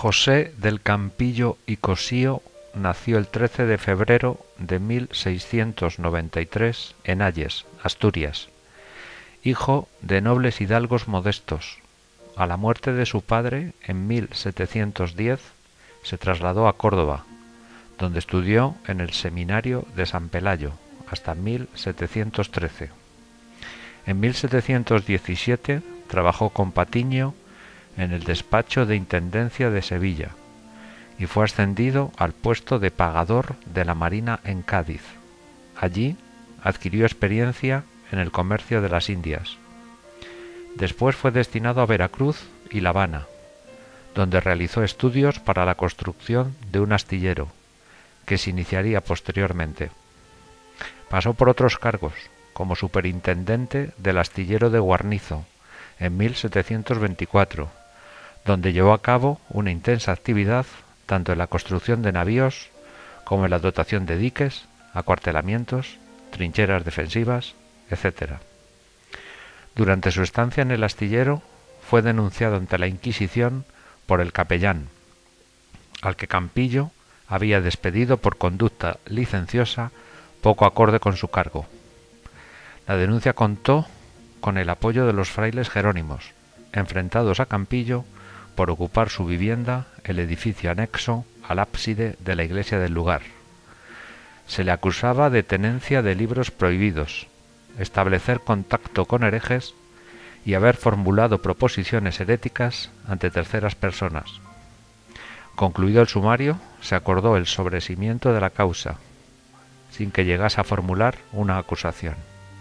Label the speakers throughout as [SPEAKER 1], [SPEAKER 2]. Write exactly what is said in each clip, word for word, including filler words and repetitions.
[SPEAKER 1] José del Campillo y Cosío nació el trece de febrero de mil seiscientos noventa y tres en Ayes, Asturias, hijo de nobles hidalgos modestos. A la muerte de su padre, en mil setecientos diez, se trasladó a Córdoba, donde estudió en el seminario de San Pelayo hasta mil setecientos trece. En mil setecientos diecisiete trabajó con Patiño en el despacho de Intendencia de Sevilla y fue ascendido al puesto de pagador de la Marina en Cádiz. Allí adquirió experiencia en el comercio de las Indias. Después fue destinado a Veracruz y La Habana, donde realizó estudios para la construcción de un astillero, que se iniciaría posteriormente. Pasó por otros cargos, como superintendente del astillero de Guarnizo, en mil setecientos veinticuatro, donde llevó a cabo una intensa actividad tanto en la construcción de navíos como en la dotación de diques, acuartelamientos, trincheras defensivas, etcétera. Durante su estancia en el astillero fue denunciado ante la Inquisición por el capellán, al que Campillo había despedido por conducta licenciosa poco acorde con su cargo. La denuncia contó con el apoyo de los frailes jerónimos, enfrentados a Campillo por ocupar su vivienda, el edificio anexo al ábside de la iglesia del lugar. Se le acusaba de tenencia de libros prohibidos, establecer contacto con herejes y haber formulado proposiciones heréticas ante terceras personas. Concluido el sumario, se acordó el sobreseimiento de la causa, sin que llegase a formular una acusación.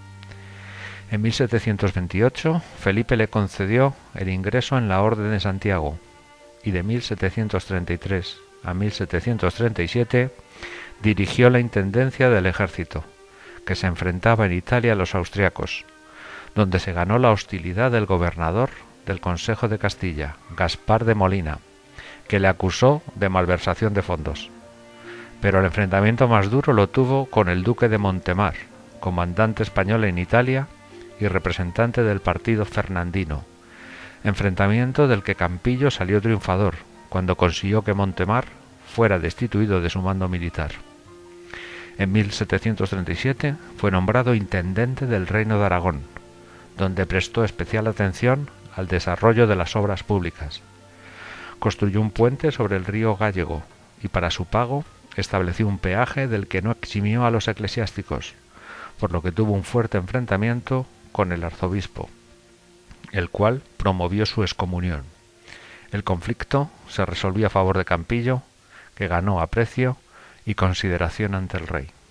[SPEAKER 1] En mil setecientos veintiocho, Felipe le concedió el ingreso en la Orden de Santiago y de mil setecientos treinta y tres a mil setecientos treinta y siete dirigió la intendencia del ejército, que se enfrentaba en Italia a los austriacos, donde se ganó la hostilidad del gobernador del Consejo de Castilla, Gaspar de Molina, que le acusó de malversación de fondos. Pero el enfrentamiento más duro lo tuvo con el duque de Montemar, comandante español en Italia y representante del partido fernandino, enfrentamiento del que Campillo salió triunfador cuando consiguió que Montemar fuera destituido de su mando militar. En mil setecientos treinta y siete fue nombrado intendente del Reino de Aragón, donde prestó especial atención al desarrollo de las obras públicas. Construyó un puente sobre el río Gállego y para su pago estableció un peaje del que no eximió a los eclesiásticos, por lo que tuvo un fuerte enfrentamiento con el arzobispo, el cual promovió su excomunión. El conflicto se resolvió a favor de Campillo, que ganó aprecio y consideración ante el rey.